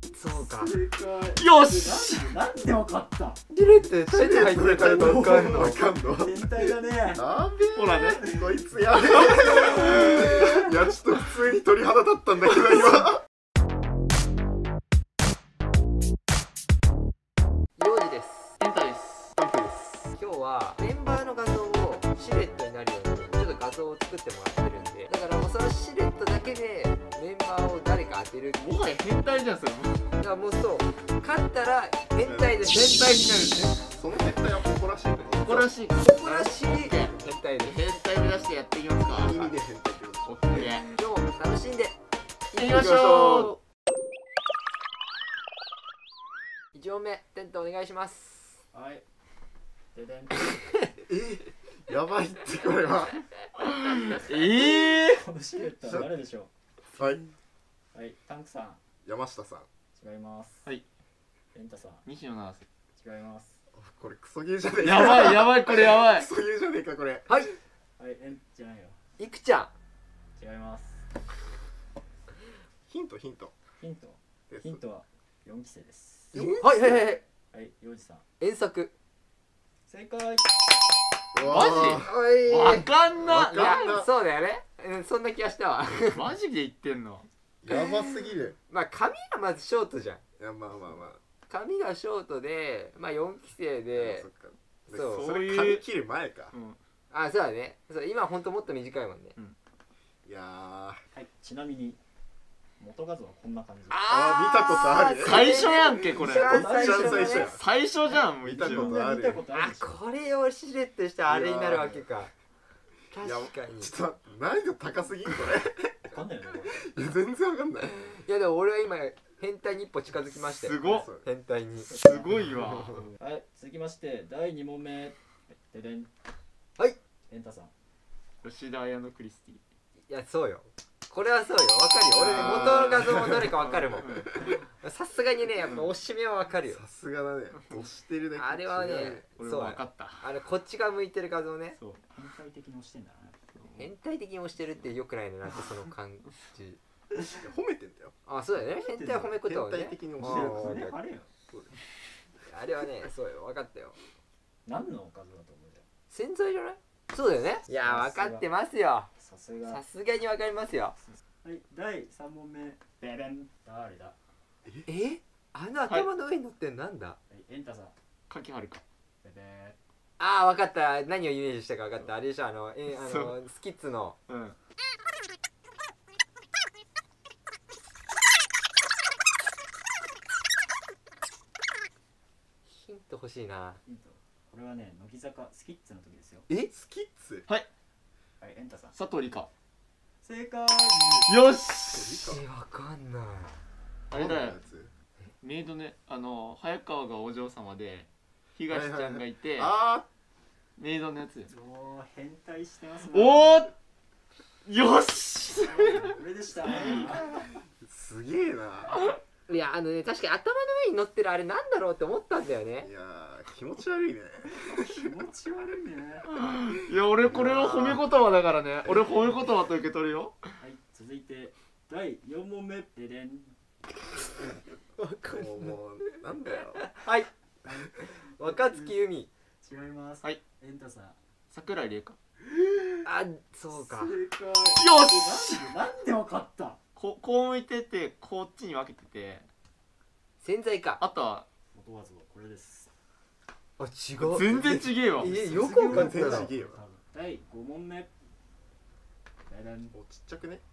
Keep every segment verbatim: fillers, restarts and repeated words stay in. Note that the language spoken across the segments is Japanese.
そうか。 よし。 なんでわかった。 シルエットでタイツ入ってるからわかんの。 わかんの。 変態だね。 やべえ。 ほらね。 こいつやべえ。いやちょっと普通に鳥肌立ったんだけど今。 ヨウジです。 エンタです。 タンプです。 今日はメンバーの画像をシルエットになるようにちょっと画像を作ってもらってるんで、だからもうそのシルエットだけでメンバーを誰か当てるっていう。 もはや変態じゃんそれ。 だからもうそう勝ったら変態で変態になるんですね。 その変態は誇らしいね。 誇らしい。 誇らしい変態です。 変態目指してやっていきますか。 意味で変態ってことオッケー。 今日も楽しんでい行きましょう。いち問目テントお願いします。 はい。ででん。 えやばいってこれは。 う。ええ。 このシルエットは誰でしょはい。 う。はい、タンクさん。 山下さん。 違います。 はい。 エンタさん。 西野七瀬。 違います。 これクソゲーじゃねえか。 やばいやばいこれやばい。 クソゲーじゃねえかこれ。 はい。 はい、エンじゃないよ。 いくちゃん。 違います。 ヒントヒントヒント。 です。 ヒントはよんきせいです。 えはいはいはいはい。 はい、ヨウジさん。 遠足。 正解。 うわマーおいわかんな。 わかんいやそうだよね。うんそんな気がしたわ。 マジで言ってんの。 やばすぎる。 まあ髪がまずショートじゃん。 いやまあまあまあ。 髪がショートでまあよんきせいでそっか。 そうそれそういう髪切る前か。 うん。 あそうだね。そう今ほんともっと短いもんね。 いやー。 はい、ちなみに元画像はこんな感じ。 あー見たことある最初やんけこれ。 一番最初のね一番最初や最初じゃんもう見一応。 たことある見たことあるあでしょ。 これをシルエットしてあれになるわけか。確いやかに。 ちょっと難易度高すぎんこわかんないよね。これ。いや全然わかんない。 いやでも俺は今変態に一歩近づきましたよ。 すごっ。 そう変態に。 すごいわ。 れはい、続きましてだいに問目。ででん。 はい。 エンタさん。 吉田綾乃クリスティ。 いやそうよ。これはそうよ。わかるよ。俺ね元の画像もどれかわかるもん。さすがにねやっぱ押し目はわかるよ。 さすがだね。押してるだけ。 あれはね俺そうも分かった。 あれこっちが向いてる画像ね。 そう。 変態的に押してんだな。 変態的に押してるってよくないなってその感じ。 いや褒めてんだよ。 あそうだよね。変態は褒め言葉をね。 変態的に押してるあーこれあれよ。 あれはねそうよ分かったよ。 何の画像だと思うじゃん。 洗剤じゃない？そうだよね。いや分かってますよ。 さすが。 さすがに分かりますよ。 はい、だいさん問目。ででん。誰だ。はえ？あの頭の上に乗ってんのなんだ？ い、エンタさん。 柿はるか。 ででああ分かった。何をイメージしたか分かった。あれでしょあのえあそのスキッツの。 うん。 ヒント欲しいな。 ヒント。これはね、乃木坂スキッズの時ですよ。 え？ スキッツ。 はい、エンタさん。 佐藤理香。 正解。 よし。 え分かんない。 あれだよや。つメイドね、あの早川がお嬢様で東ちゃんがいて、 あメイドのやつよ。 おー、変態してますね。 おお。よし。 俺でした。 ーすげえな。 いやあのね確かに頭の上に乗ってるあれなんだろうって思ったんだよねい。やー気持ち悪いね。 気持ち悪いね。 いや俺これは褒め言葉だからね。俺褒め言葉と受け取るよ。 はい、続いてだいよん問目。ででん。 わかんない。 もうもうなんだよ。 はい。若月由美。 違います。 はい。 エンタさん。 桜井玲香。 あそうか。 正解。 よし。 なんでなんでわかった。 ここう向いててこっちに分けてて、 洗剤か。 あとは元画像はこれです。 あ違う。 全然違えわ。 えよくわかった全然な。 違えわ。 だいご問目。ででん。 もうちっちゃくね。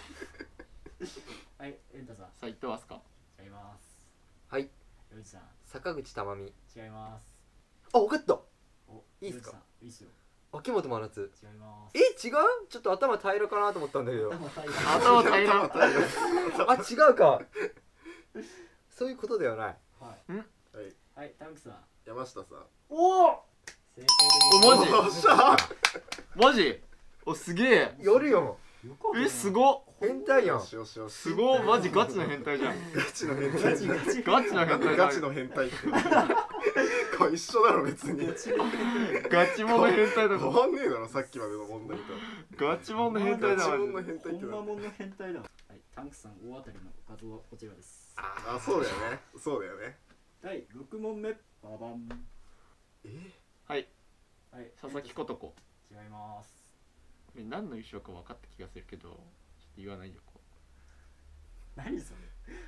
はい、エンタさん。 斉藤飛鳥。 違います。 はい。 ヨウジさん。 坂口珠美。 違います。 あ分かった。 お、 いいっすか。 ヨウジさんいいっすよ。 秋元真夏。 違います。 え違う？ちょっと頭平らかなと思ったんだけど。 頭大頭平ら。 あ違うか。そういうことではない。 はい。 はい。 はい、タンクさん。 山下さん。 おお。 正解でおございます。 マジおっしゃマジ。おすげえ。 やるよ。 えすごっ。 変態やんよ。しよしよし。 すごっ。マジガチの変態じゃん。 ガチの変態。 ガチガチ。 ガチの変態だ。 ガチの変態って。これ一緒だろ別に。 ガチモンの変態だ変わんねえだろさっきまでの問題と。 ガチモンの変態だわ。 ガチモンの変態ってほんまもんの変態だ。はい、 タンクさん大当たりの画像はこちらです。 あ、そうだよね。そうだよね。 だいろく問目、ババン。 えはいはい、 佐々木ことこ。 違います。 何の衣装か分かった気がするけどちょっと言わないよ。こ何それ。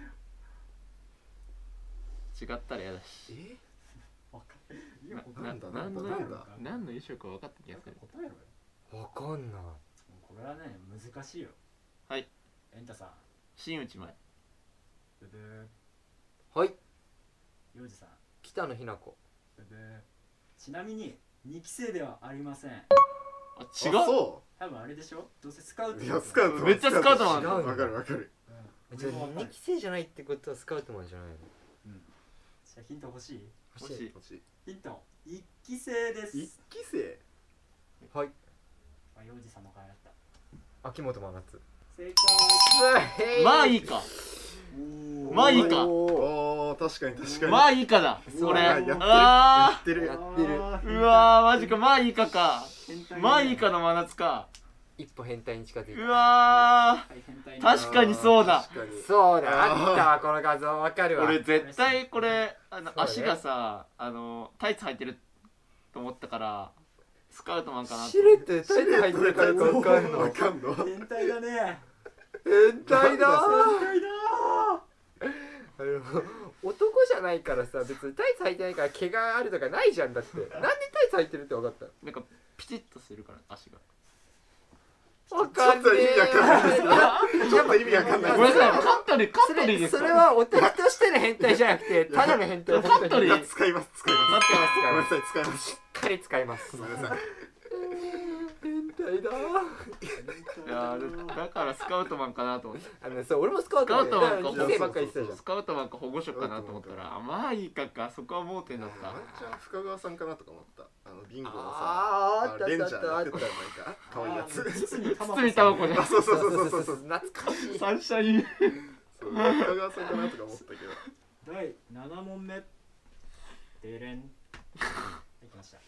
う違ったら嫌だし。 えわかんない。いや答ななんだ何のなんだ何の衣装か分かった気がする。 答えろよ。 わかんない。 これはね、難しいよ。 はいエンタさん。 新内前。 ブブー。 はい、 ヨウジさん。 北野日向子。 ブブー。ちなみににき生ではありません。 あ違う。 そ多分あれでしょ。どうせスカウト。 ういやスカウトめっちゃスカウトマン違うわかるわかる。 うん。 じゃあにき生じゃないってことはスカウトマンじゃないの？ じゃあヒント欲しい？ 欲しい。 欲しい。 ヒント。一期生です。 一期生。 はい、 あ、ヨウジさんの回だった。 秋元真夏。 正まあいいか。 解。 まあいいか。 おお確かに確かに。 まあいいかだ。 そうこれ。 やってるやあってる。 やってる。 ーうわーマジか。まあいいかか。まあいいかの真夏か。 一歩変態に近づいうた。 わー確かにそうだ。 確かに。 そうだ、あったわこの画像わかるわ。 俺絶対これあのそうね足がさあのタイツ履いてると思ったからスカウトマンかなと。 シルエットでタイツ入ってるからかわかんの。 わかんの。 変態だね。 変態だー。 変態だあの男じゃないからさ、別にタイツ履いてないから毛があるとかないじゃん。だってなんでタイツ履いてるって分かったなんかピチッとするから足が。 の？分かんねえ。 ちょっと意味わかんない。 ごめんなさい。カットリーカそットリーれですか。 それはオタクとしての変態じゃなくてただの変態。 カットリーいや使います使います。 使いますごめんなさい使います。 しっかり使います。 ごめんなさい。 変態だー。 いやーだからスカウトマンかなと思って。 あのそう俺もスカウスカトマンウトマンかでにき生ばっかり言ってたじゃん。 スカウトマンか保護色かなと思ったらまあいいかか。そこは盲点だったワン。チャン深川さんかなとか思った。あのビンゴのさ、 あーあったあレンったあったジャーやってたよなんか可愛いやつ。 堤堤タバコじゃんあそうそうそうそうそうそう。 懐かしい。 サンシャイン。 そう深川さんかなとか思ったけど。 だいなな問目。デレン。はいきました。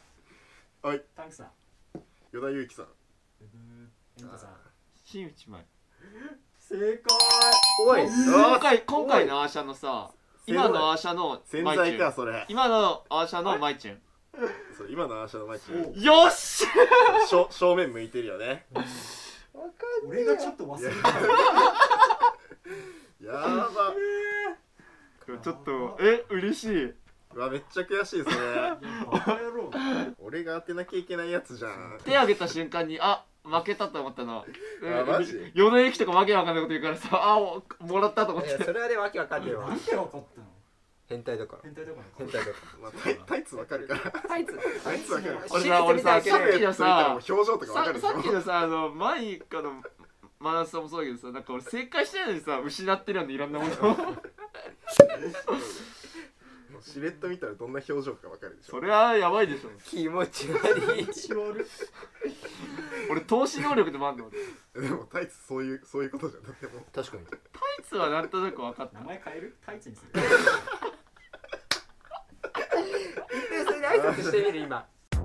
はい。 タンクさん。 与田祐希さん。 ブブー。エンタさん。 新内前。 正解。 おい、 今回今回のアーシャのさ今のアーシャの潜マイチュン。 在かそれ。 今のアーシャのマイチュン。 そう今のアーシャのマイチュン。 よっし正正面向いてるよね。 わかんね俺がちょっと忘れた。 やば。 ちょっとえ嬉しい。 うわめっちゃ悔しいそれ。 バカ野郎。 俺が当てなきゃいけないやつじゃん。 手挙げた瞬間にあ負けたと思ったの。 あマジ与田駅とかわけわかんないこと言うからさあおもらったと思っえ。いやて。 それはねわけわかんねえわなん。でわかったの？ 変態だから。 変態だから。 変態だかまあタイタイツわかるから。 ら。タイツ。 タイツわかる。 俺さ俺さシルエット見ただけでさっきのそれ見たらもうさ表情とかわかるでしょ。 ささっきのさあのマイカのマナスさんもそうだけどさなんか俺正解してないのにさ失ってるよねいろんなもの。 シルエット見たらどんな表情かわかるでしょ。 それはやばいでしょ。 気持ち悪い。 気悪い。 俺投資能力でもあんの。 でもタイツそういうそういうことじゃん。だってもう確かに。 タイツはなんとなく分かった名。前変える？タイツにする。 でそれで挨拶してみる今。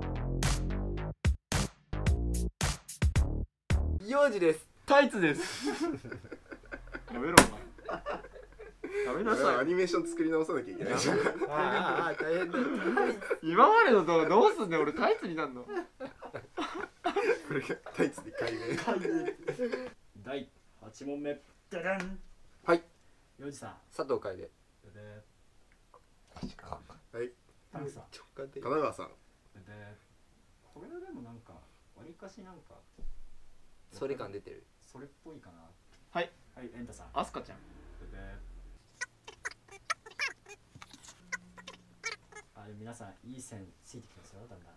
幼児です。 タイツです。やめろお前。やめなアさい。 ニメーション作り直さなきゃいけないじゃん。 ああ大変だ。 今までの動画どうすんねん俺タイツになんの。 これがタイツで解明。 だいはち問目。ダダン。 はい。 ヨウジさん。 佐藤楓。 ブブ確か。 はい。 タンクさん。 直感的。 神奈川さん。 ブブこれはでもなんかわりかしなんかそれ感出てる。 それっぽいかな。 はい。 はいエンタさん。 アスカちゃん。 ブブあでも皆さんいい線ついてきますよだんだん。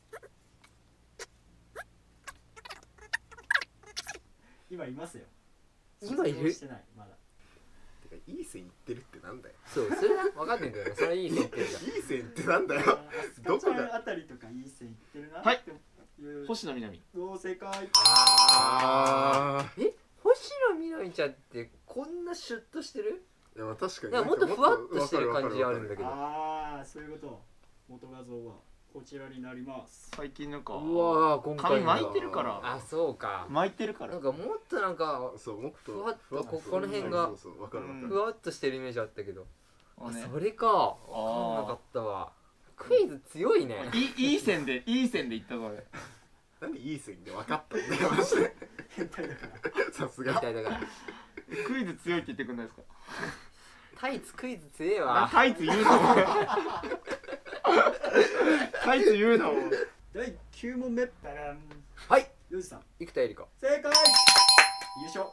今いますよ。 今いる卒業してないまだ。 てかいい線いってるってなんだよ。 そうそれな分かんねえんだよね。それいい設定じゃん。 いい線ってなんだよ。 あスカちゃんどこだあたりとかいい線いってるなはいっていう。 星野みなみ。 お正解。 ああーえ星野みなみちゃんってこんなシュッとしてる？ あ。いや確かに。 なんかもっとふわっとしてる感じあるんだけど。 ああそういうこと。元画像はこちらになります。 最近なんかうわー今回髪巻いてるからあそうか巻いてるからなんかもっとなんかそうもっとふわっとふここの辺がそうそうわかるわかうんるふわっとしてるイメージあったけどあねそれかわかんなかったわクイズ強いねいいいい線でいい線でいったぞ俺なんでいい線で分かったんだよマジで変態だからさすみがたいだからクイズ強いって言ってくんないですかタイツクイズ強えなわタイツ言うなもんタイツ言うなもんだいきゅうもんめバランはいヨウジさん生田絵梨花正解優勝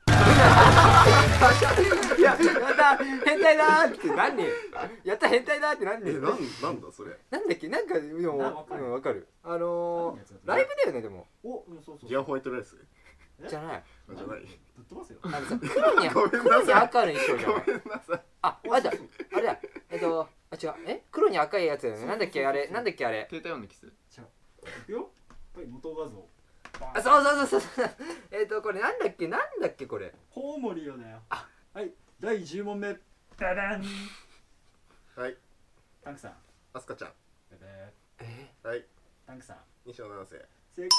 いややった変態だーって何やった変態だーって何えなんなんだそれなんだっけなんかでもあわかるうんわかるあの何のやつだったーライブだよねでもおうんそうそうギアホワイトライスえじゃないあじゃないぶっ飛ばすよあのさ黒にごめんなさい黒に赤の衣装じゃないごめんなさいああれだあれだえっとあ違うえ黒に赤いやつだよねなんだっけあれなんだっけあれ携帯音のキスじゃあいくよはい元画像あそうそうそうそうえっとこれなんだっけなんだっけこれコウモリよだよはいだいじゅうもんめバランはいタンクさんアスカちゃんババえはいタンクさん西野七瀬よ正解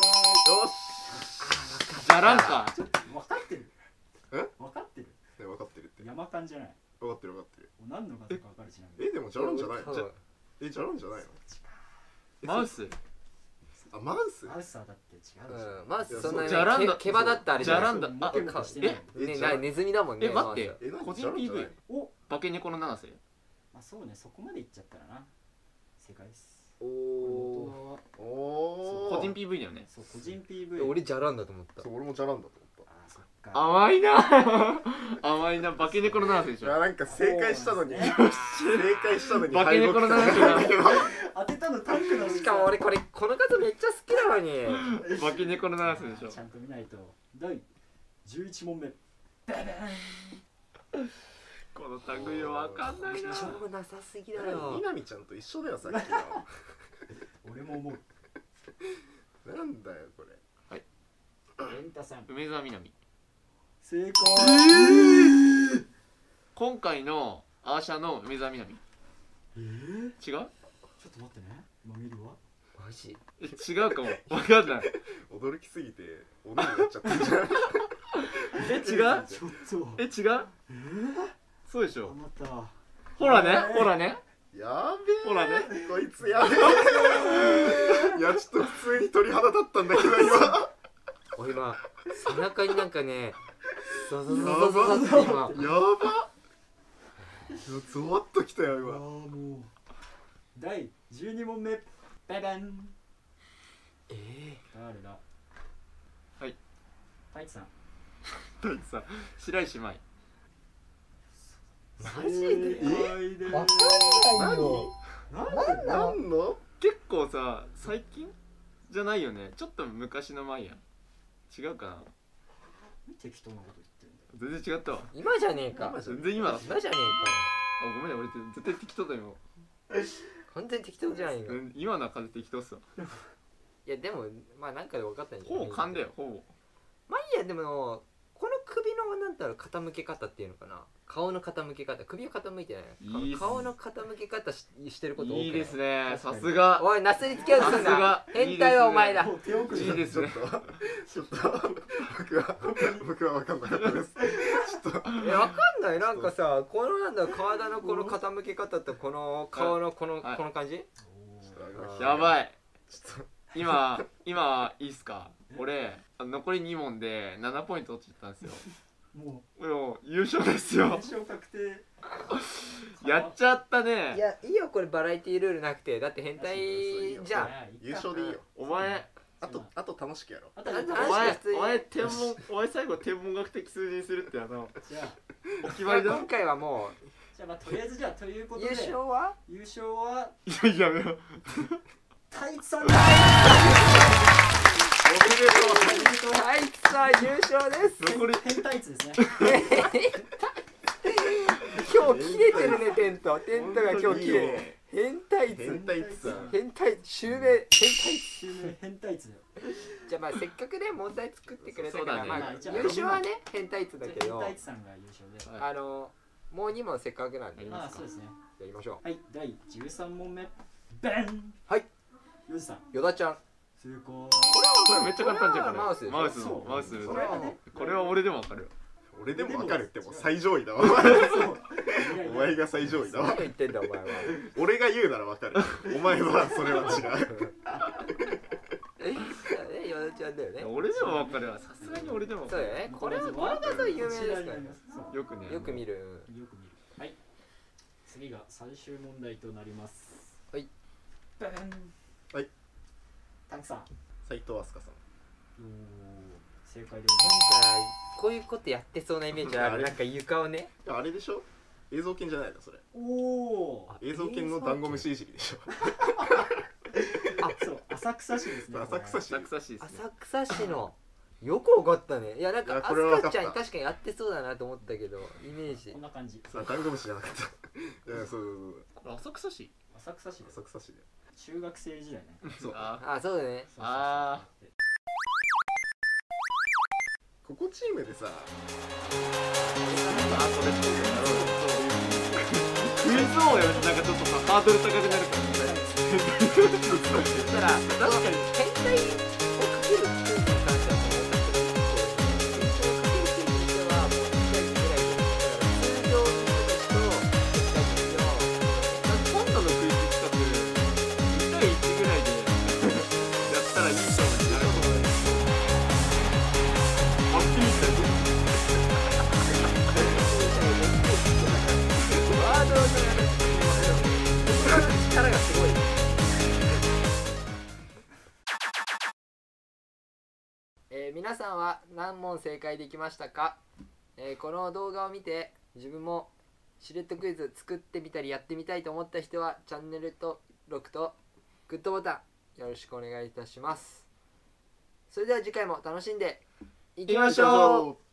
じゃらんかちょっと分かってるえ分かってるしね分かってるって山間じゃない分かってる分かってる何の画像か分かるちなみにえでもじゃらんじゃないのそうえじゃらんじゃないのマウスあマウスマウスはだって違うでしょうんまずそんなにじゃらんだ毛羽だったあれじゃないじゃらんだあモケモケしてないえじゃねなネズミだもんねえ待ってまずえ何個人じゃらんじゃないピーブイお化け猫の七瀬まあそうねそこまでいっちゃったらな正解ですお元お画はおお個人 ピーブイ だよねそう個人 ピーブイ俺じゃらんだと思ったそう俺もじゃらんだと思ったあーそっか甘いな甘いな化け猫の七瀬でしょいやなんか正解したのに正そうなん解したのに化け猫の七瀬が当てたのタンクなのにさしかも俺これこの方めっちゃ好きなのに化け猫の七瀬でしょちゃんと見ないとだいじゅういちもんめババーンこの類は分かんないなしょうもなさすぎだよみなみちゃんと一緒だよさっき俺も思うのなんだよこれレンタさん梅澤美波正解今回のアーシャの梅澤美波えー、 違うちょっと待ってね今見るわマジえ違うかも分かんない驚きすぎておねになっちゃったんじゃないえ違うちょっとえ違うえー、 そうでしょあなたほらねえーほらねやべえほらねこいつやべえいやちょっと普通に鳥肌立ったんだけど今俺今背中になんかねゾゾゾゾゾゾって今やばいやゾワッときたよあー今もうだいじゅうにもんめババンえ誰だはいタイツさんだってさ白石麻衣ー、マジで正解ですわかんないよなんでなんの結構さ最近じゃないよねちょっと昔の前やん違うかな適当なこと言ってんだよ全然違ったわ今じゃねえか全然今だ今じゃねあごめんね俺絶対適当だよえか完全適当じゃないかうん今のは風適当っすわいやでもまあなんかで分かったんじゃないほぼ勘だよほぼまあいいやでもこの首のなんだろう傾け方っていうのかな顔の傾け方首を傾いてないいいっす顔の傾け方 し, してること多くないいいですね確かにさすがおいなすりつけようとすんさすがな変態はお前だもう手遅れいいですねちょっとちょっと僕は僕は分かんなかったですちょっとえわかんないなんかさこのなんだろう体のこの傾け方とこの顔のこのはいこの感じおーやばいちょっと今今いいっすか俺あ残りに問でななポイント落ちたんですよももう優勝ですう優よ勝確定やっちゃったいねやいいよこれバラエティールールなくてだって変態じゃん優勝でいいよお前あとあと楽しくやろうあとあとお前普通にお前天文お前最後天文学的数字にするってあのじゃあお決まりだ今回はもじゃあまあとりあえずじゃあというこう優とで勝は優勝はいややめよタイツさんだおめでとあいつは優勝ですう残り変タイツですね今日切れてるねテントテントが今日切れる変態変図態ってさ変態襲名変態襲名変タイツだよじゃあまあせっかくね問題作ってくれたから、 そうだねまあまあ一応優勝はね変態図だけ変どタイツさんが優勝ではいあのもうに問せっかくなんでややりますかああそうですねりましょはいだいじゅうさんもんめバンはいヨジさんヨダちゃん。 成功。 これめっちゃ簡単じゃんこれ。 マウスでしょマウスのそうマウスそれはねこれは俺でもわかるよ。 俺でも分かるってもう最上位だわそうお前が最上位だわ何言ってんだお前は。 俺が言うなら分かるお前はそれは違うえ、ヨダちゃんだよね。 俺でもわかるわ。さすがに俺でもわかる。 そうだよね。これはこれがそう有名ですからね。 そうよくね。 よく見る。 よく見る。はい。次が最終問題となります。 はい。 バン。 はい。 タンクさん。 斉藤飛鳥さんおー正解でございなんます。 かこういうことやってそうなイメージある。なんか床をね。 いやあれでしょ映像研じゃないのそれおお。 映像研のダンゴムシいじりでしょあ、そう浅草市ですね。 浅草市浅草市ですね。 浅草市の。よくわかったね。いやなんかいやアこれは分かったスカちゃん確かにやってそうだなと思ったけどイメージこん。な感じ。 さあダンゴムシじゃなかったいやそうそうこれ浅草市。 浅草市です。 そう浅草市で中学生時代ね。 そうああ、そうだね。 そうそうそうあここチームでさあそれそうだろう。クイズ王よりなんかちょっとさハードル高くなるからね。 そしたら確かに変態をかけるっていうのに関してはその私が変態をかけるっていう意味ではもういち対いちぐらいでだから通常の人たちと変態の今度のクイズ企画に対いちぐらいでやったらいい勝負になると思う。はっきり言ったよ。 ワードの力がすごい。えー皆さんは何問正解できましたか？えーこの動画を見て自分もシレットクイズ作ってみたりやってみたいと思った人はチャンネル登録とグッドボタンよろしくお願いいたします。それでは次回も楽しんでいきましょう。